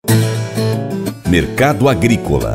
Mercado Agrícola.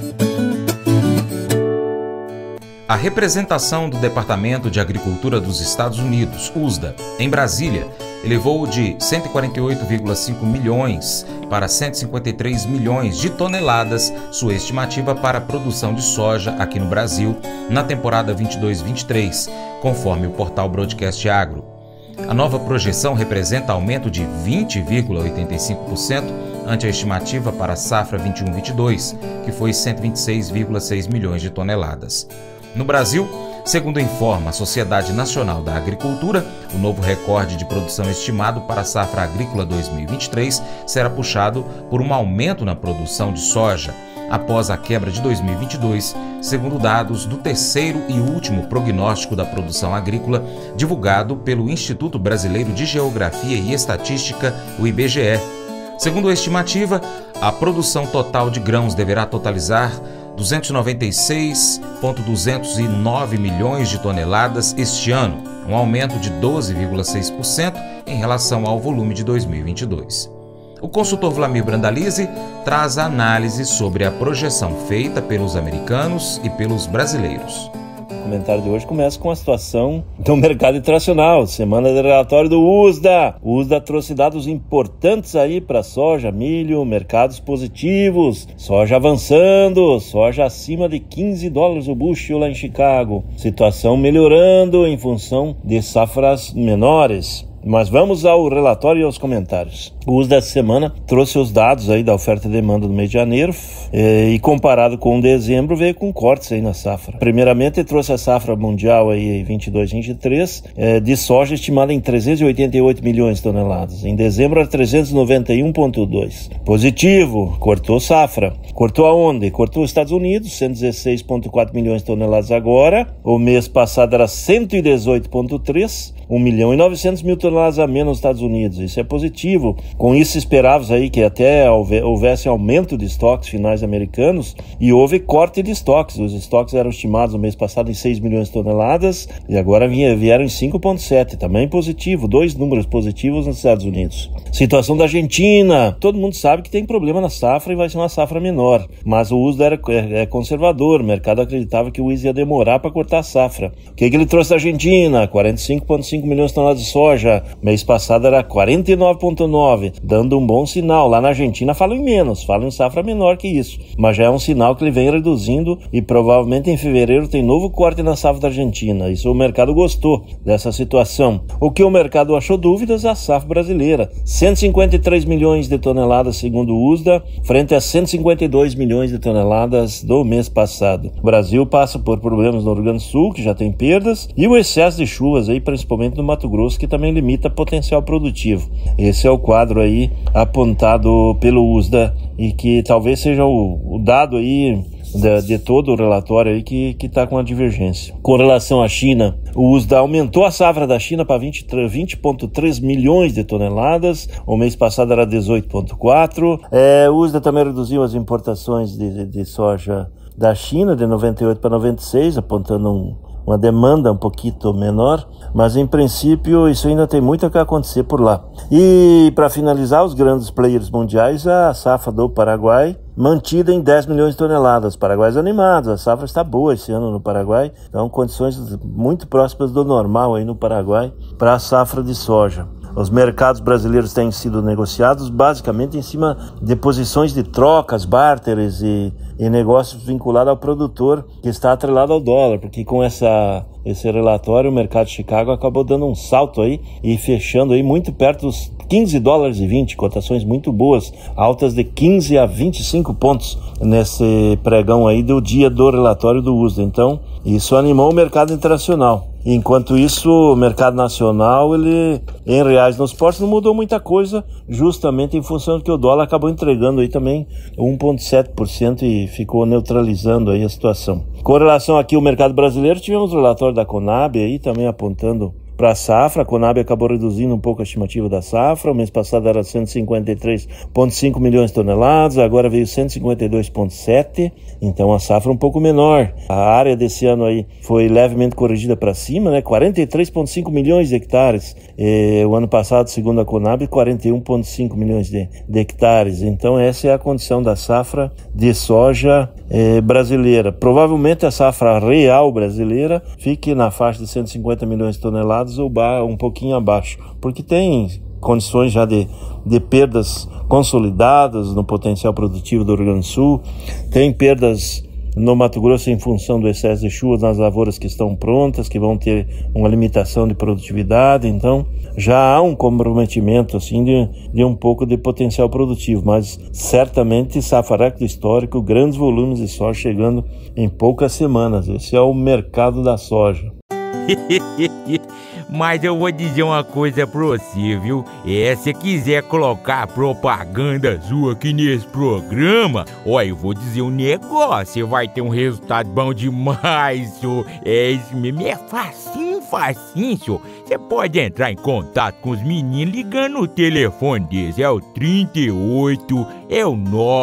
A representação do Departamento de Agricultura dos Estados Unidos, USDA, em Brasília, elevou de 148,5 milhões para 153 milhões de toneladas sua estimativa para a produção de soja aqui no Brasil na temporada 22-23, conforme o portal Broadcast Agro. A nova projeção representa aumento de 20,85% ante a estimativa para a safra 21-22, que foi 126,6 milhões de toneladas. No Brasil, segundo informa a Sociedade Nacional da Agricultura, o novo recorde de produção estimado para a safra agrícola 2023 será puxado por um aumento na produção de soja, após a quebra de 2022, segundo dados do terceiro e último prognóstico da produção agrícola, divulgado pelo Instituto Brasileiro de Geografia e Estatística, o IBGE. Segundo a estimativa, a produção total de grãos deverá totalizar 296,209 milhões de toneladas este ano, um aumento de 12,6% em relação ao volume de 2022. O consultor Vlamir Brandalize traz a análise sobre a projeção feita pelos americanos e pelos brasileiros. O comentário de hoje começa com a situação do mercado internacional, semana de relatório do USDA. O USDA trouxe dados importantes aí para soja, milho, mercados positivos, soja avançando, soja acima de $15 o bushel lá em Chicago. Situação melhorando em função de safras menores. Mas vamos ao relatório e aos comentários. O USDA dessa semana trouxe os dados aí da oferta e demanda do mês de janeiro e comparado com dezembro veio com cortes aí na safra. Primeiramente trouxe a safra mundial aí 22-23 de soja estimada em 388 milhões de toneladas. Em dezembro era 391,2. Positivo, cortou safra. Cortou aonde? Cortou os Estados Unidos, 116,4 milhões de toneladas agora. O mês passado era 118,3, 1.900.000 toneladas a menos nos Estados Unidos. Isso é positivo. Com isso esperávamos aí que até houvesse aumento de estoques finais americanos e houve corte de estoques. Os estoques eram estimados no mês passado em 6 milhões de toneladas e agora vieram em 5,7. Também positivo, dois números positivos nos Estados Unidos. Situação da Argentina. Todo mundo sabe que tem problema na safra e vai ser uma safra menor. Mas o USDA é conservador. O mercado acreditava que o USDA ia demorar para cortar a safra. O que ele trouxe da Argentina? 45,5 milhões de toneladas de soja. Mês passado era 49,9, dando um bom sinal. Lá na Argentina falam em menos, falam em safra menor que isso. Mas já é um sinal que ele vem reduzindo e provavelmente em fevereiro tem novo corte na safra da Argentina. Isso o mercado gostou dessa situação. O que o mercado achou dúvidas é a safra brasileira. 153 milhões de toneladas segundo o USDA, frente a 152 milhões de toneladas do mês passado. O Brasil passa por problemas no Rio Grande do Sul, que já tem perdas, e o excesso de chuvas aí, principalmente no Mato Grosso, que também limita potencial produtivo. Esse é o quadro aí apontado pelo USDA e que talvez seja o dado aí de todo o relatório aí que está com a divergência. Com relação à China, o USDA aumentou a safra da China para 20,3 milhões de toneladas, o mês passado era 18,4. O USDA também reduziu as importações de soja da China de 98 para 96, apontando uma demanda um pouquinho menor, mas em princípio isso ainda tem muito a acontecer por lá. E para finalizar, os grandes players mundiais, a safra do Paraguai mantida em 10 milhões de toneladas. Paraguaios animados, a safra está boa esse ano no Paraguai, então condições muito próximas do normal aí no Paraguai para a safra de soja. Os mercados brasileiros têm sido negociados basicamente em cima de posições de trocas, barteres e negócios vinculados ao produtor que está atrelado ao dólar, porque com esse relatório o mercado de Chicago acabou dando um salto aí e fechando aí muito perto dos $15,20, cotações muito boas, altas de 15 a 25 pontos nesse pregão aí do dia do relatório do USDA. Então, isso animou o mercado internacional. Enquanto isso, o mercado nacional, ele em reais nos portos não mudou muita coisa, justamente em função do que o dólar acabou entregando aí também 1,7% e ficou neutralizando aí a situação. Com relação aqui ao mercado brasileiro, tivemos o relatório da Conab aí também apontando para a safra. A Conab acabou reduzindo um pouco a estimativa da safra. O mês passado era 153,5 milhões de toneladas, agora veio 152,7, então a safra um pouco menor. A área desse ano aí foi levemente corrigida para cima, né? 43,5 milhões de hectares. O ano passado, segundo a Conab, 41,5 milhões de hectares. Então essa é a condição da safra de soja brasileira. Provavelmente a safra real brasileira fique na faixa de 150 milhões de toneladas ou um pouquinho abaixo, porque tem condições já de perdas consolidadas no potencial produtivo do Rio Grande do Sul, tem perdas no Mato Grosso em função do excesso de chuvas nas lavouras que estão prontas, que vão ter uma limitação de produtividade. Então já há um comprometimento assim de um pouco de potencial produtivo, mas certamente safra recorde histórico, grandes volumes de soja chegando em poucas semanas. Esse é o mercado da soja. Mas eu vou dizer uma coisa pra você, viu? Se quiser colocar propaganda sua aqui nesse programa, eu vou dizer um negócio, você vai ter um resultado bom demais, senhor. Isso mesmo, é facinho, senhor. Você pode entrar em contato com os meninos ligando o telefone deles, é o 38, é o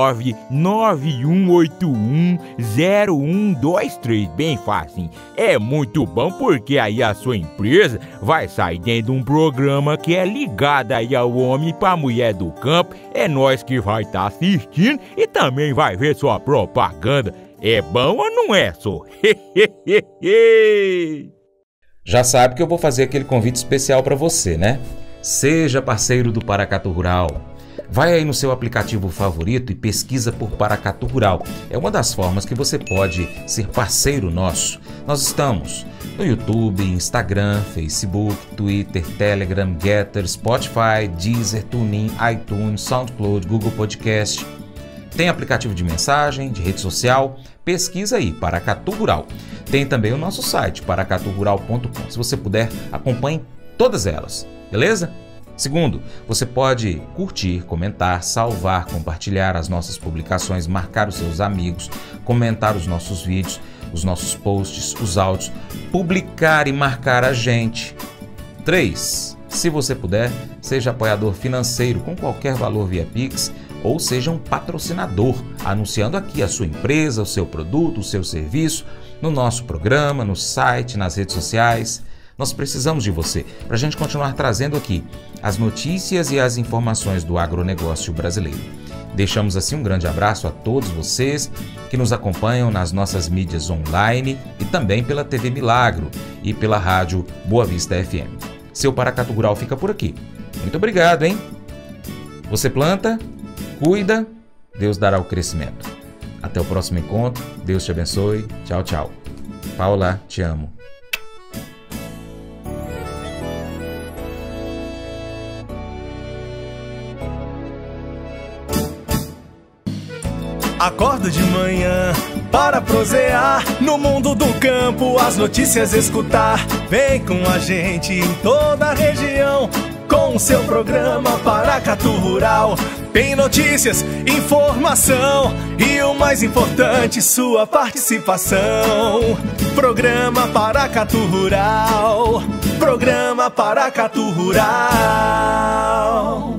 991810123, bem facinho. É muito bom porque aí a sua empresa vai sair dentro de um programa que é ligado aí ao homem pra mulher do campo. É nós que vai estar assistindo e também vai ver sua propaganda. É bom ou não é, só? Já sabe que eu vou fazer aquele convite especial para você, né? Seja parceiro do Paracatu Rural. Vai aí no seu aplicativo favorito e pesquisa por Paracatu Rural. É uma das formas que você pode ser parceiro nosso. Nós estamos no YouTube, Instagram, Facebook, Twitter, Telegram, Getter, Spotify, Deezer, TuneIn, iTunes, SoundCloud, Google Podcast. Tem aplicativo de mensagem, de rede social. Pesquisa aí, Paracatu Rural. Tem também o nosso site, paracaturural.com. Se você puder, acompanhe todas elas, beleza? Segundo, você pode curtir, comentar, salvar, compartilhar as nossas publicações, marcar os seus amigos, comentar os nossos vídeos, os nossos posts, os áudios, publicar e marcar a gente. 3. Se você puder, seja apoiador financeiro com qualquer valor via Pix ou seja um patrocinador, anunciando aqui a sua empresa, o seu produto, o seu serviço, no nosso programa, no site, nas redes sociais. Nós precisamos de você para a gente continuar trazendo aqui as notícias e as informações do agronegócio brasileiro. Deixamos assim um grande abraço a todos vocês que nos acompanham nas nossas mídias online e também pela TV Milagro e pela rádio Boa Vista FM. Seu Paracatu Rural fica por aqui. Muito obrigado, hein? Você planta, cuida, Deus dará o crescimento. Até o próximo encontro. Deus te abençoe. Tchau, tchau. Paula, te amo. Acordo de manhã para prosear no mundo do campo, as notícias escutar. Vem com a gente em toda a região com o seu programa Paracatu Rural. Tem notícias, informação e o mais importante, sua participação. Programa Paracatu Rural. Programa Paracatu Rural.